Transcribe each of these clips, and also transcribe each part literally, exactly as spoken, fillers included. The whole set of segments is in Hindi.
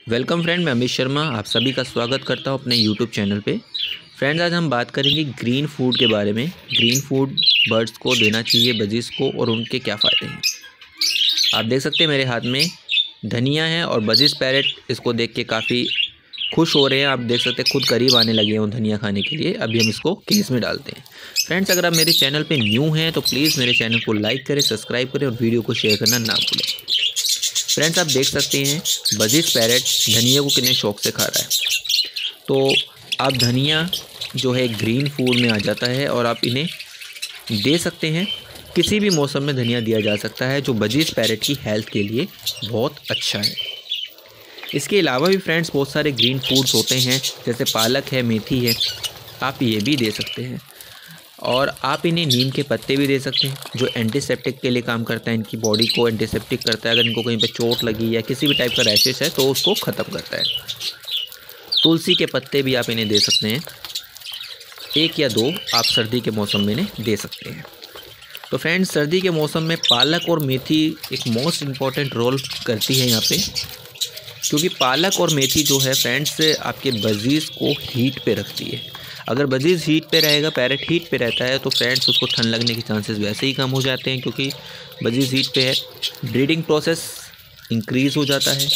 वेलकम फ्रेंड, मैं अमित शर्मा आप सभी का स्वागत करता हूं अपने यूट्यूब चैनल पे। फ्रेंड्स, आज हम बात करेंगे ग्रीन फूड के बारे में। ग्रीन फूड बर्ड्स को देना चाहिए, बजीज़ को, और उनके क्या फ़ायदे हैं। आप देख सकते हैं मेरे हाथ में धनिया है और बजीज़ पैरेट इसको देख के काफ़ी खुश हो रहे हैं। आप देख सकते हैं खुद करीब आने लगे हैं धनिया खाने के लिए। अभी हम इसको केस में डालते हैं। फ्रेंड्स, अगर आप मेरे चैनल पर न्यू हैं तो प्लीज़ मेरे चैनल को लाइक करें, सब्सक्राइब करें और वीडियो को शेयर करना ना भूलें। फ्रेंड्स, आप देख सकते हैं बजीज़ पैरेट धनिया को कितने शौक से खा रहा है। तो आप धनिया जो है ग्रीन फूड में आ जाता है और आप इन्हें दे सकते हैं। किसी भी मौसम में धनिया दिया जा सकता है, जो बजीज़ पैरेट की हेल्थ के लिए बहुत अच्छा है। इसके अलावा भी फ्रेंड्स बहुत सारे ग्रीन फूड्स होते हैं, जैसे पालक है, मेथी है, आप ये भी दे सकते हैं। और आप इन्हें नीम के पत्ते भी दे सकते हैं, जो एंटीसेप्टिक के लिए काम करता है। इनकी बॉडी को एंटीसेप्टिक करता है। अगर इनको कहीं पे चोट लगी या किसी भी टाइप का रैशेस है तो उसको ख़त्म करता है। तुलसी के पत्ते भी आप इन्हें दे सकते हैं। एक या दो आप सर्दी के मौसम में इन्हें दे सकते हैं। तो फ्रेंड्स, सर्दी के मौसम में पालक और मेथी एक मोस्ट इम्पॉर्टेंट रोल करती है यहाँ पर, क्योंकि पालक और मेथी जो है फ्रेंड्स आपके बजीज़ को हीट पे रखती है। अगर बजीज़ हीट पे रहेगा, पैरेट हीट पे रहता है, तो फ्रेंड्स उसको ठंड लगने के चांसेस वैसे ही कम हो जाते हैं, क्योंकि बजीज़ हीट पे है। ब्रीडिंग प्रोसेस इंक्रीज़ हो जाता है।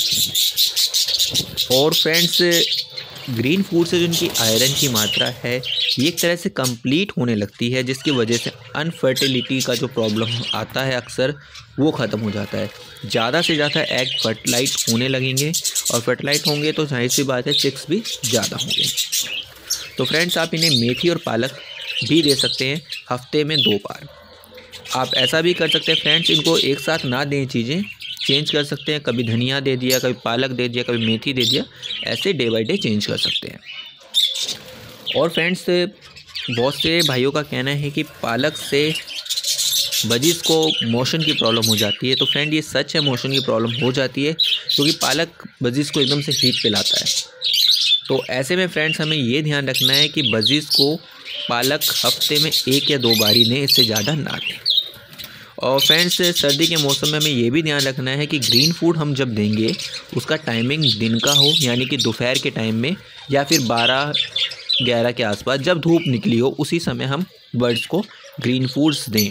और फ्रेंड्स, ग्रीन फूड से जो इनकी आयरन की मात्रा है ये एक तरह से कंप्लीट होने लगती है, जिसकी वजह से अनफर्टिलिटी का जो प्रॉब्लम आता है अक्सर, वो ख़त्म हो जाता है। ज़्यादा से ज़्यादा एग फर्टिलाइट होने लगेंगे, और फर्टिलाइट होंगे तो जाहिर सी बात है चिक्स भी ज़्यादा होंगे। तो फ्रेंड्स, आप इन्हें मेथी और पालक भी दे सकते हैं हफ्ते में दो बार। आप ऐसा भी कर सकते हैं फ्रेंड्स, इनको एक साथ ना दें, चीज़ें चेंज कर सकते हैं। कभी धनिया दे दिया, कभी पालक दे दिया, कभी मेथी दे दिया, ऐसे डे बाय डे चेंज कर सकते हैं। और फ्रेंड्स, बहुत से भाइयों का कहना है कि पालक से बजीज़ को मोशन की प्रॉब्लम हो जाती है। तो फ्रेंड, ये सच है, मोशन की प्रॉब्लम हो जाती है, क्योंकि पालक बजीज़ को एकदम से हीट पे लाता है। तो ऐसे में फ्रेंड्स हमें ये ध्यान रखना है कि बजीज़ को पालक हफ्ते में एक या दो बारी दें, इससे ज़्यादा ना दें। और फ्रेंड्स, सर्दी के मौसम में हमें ये भी ध्यान रखना है कि ग्रीन फूड हम जब देंगे उसका टाइमिंग दिन का हो, यानी कि दोपहर के टाइम में, या फिर बारह ग्यारह के आसपास जब धूप निकली हो, उसी समय हम बर्ड्स को ग्रीन फूड्स दें।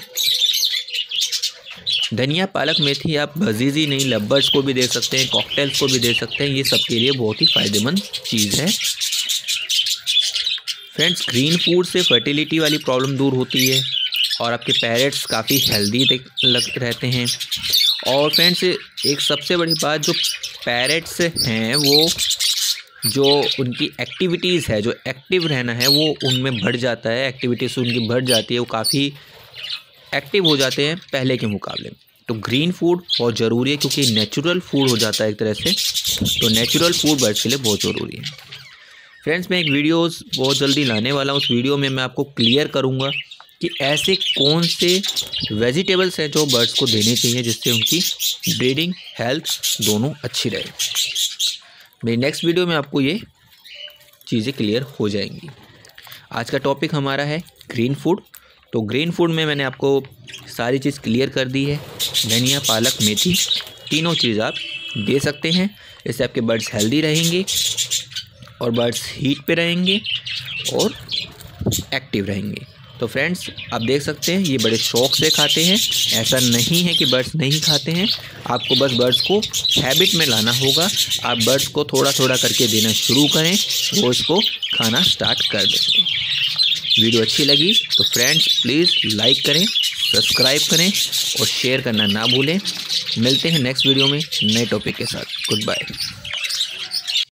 धनिया, पालक, मेथी आप बजीज़ ही नहीं लवर्स को भी दे सकते हैं, कॉकटेल्स को भी दे सकते हैं। ये सबके लिए बहुत ही फ़ायदेमंद चीज़ है। फ्रेंड्स, ग्रीन फूड से फर्टिलिटी वाली प्रॉब्लम दूर होती है और आपके पैरेट्स काफ़ी हेल्दी लग रहते हैं। और फ्रेंड्स, एक सबसे बड़ी बात, जो पैरेट्स हैं वो जो उनकी एक्टिविटीज़ है, जो एक्टिव रहना है, वो उनमें बढ़ जाता है। एक्टिविटीज़ उनकी बढ़ जाती है, वो काफ़ी एक्टिव हो जाते हैं पहले के मुकाबले। तो ग्रीन फूड बहुत ज़रूरी है, क्योंकि नेचुरल फूड हो जाता है एक तरह से। तो नेचुरल फूड बर्ड्स के लिए बहुत ज़रूरी है। फ्रेंड्स, मैं एक वीडियोस बहुत जल्दी लाने वाला हूँ। उस वीडियो में मैं आपको क्लियर करूँगा कि ऐसे कौन से वेजिटेबल्स हैं जो बर्ड्स को देने चाहिए, जिससे उनकी ब्रीडिंग हेल्थ दोनों अच्छी रहे। मेरी नेक्स्ट वीडियो में आपको ये चीज़ें क्लियर हो जाएंगी। आज का टॉपिक हमारा है ग्रीन फूड। तो ग्रीन फूड में मैंने आपको सारी चीज़ क्लियर कर दी है। धनिया, पालक, मेथी, तीनों चीज़ आप दे सकते हैं। इससे आपके बर्ड्स हेल्दी रहेंगे और बर्ड्स हीट पे रहेंगे और एक्टिव रहेंगे। तो फ्रेंड्स, आप देख सकते हैं ये बड़े शौक़ से खाते हैं। ऐसा नहीं है कि बर्ड्स नहीं खाते हैं। आपको बस बर्ड्स को हैबिट में लाना होगा। आप बर्ड्स को थोड़ा थोड़ा करके देना शुरू करें, वो इसको खाना स्टार्ट कर देंगे। वीडियो अच्छी लगी तो फ्रेंड्स प्लीज़ लाइक करें, सब्सक्राइब करें और शेयर करना ना भूलें। मिलते हैं नेक्स्ट वीडियो में नए टॉपिक के साथ। Good bye.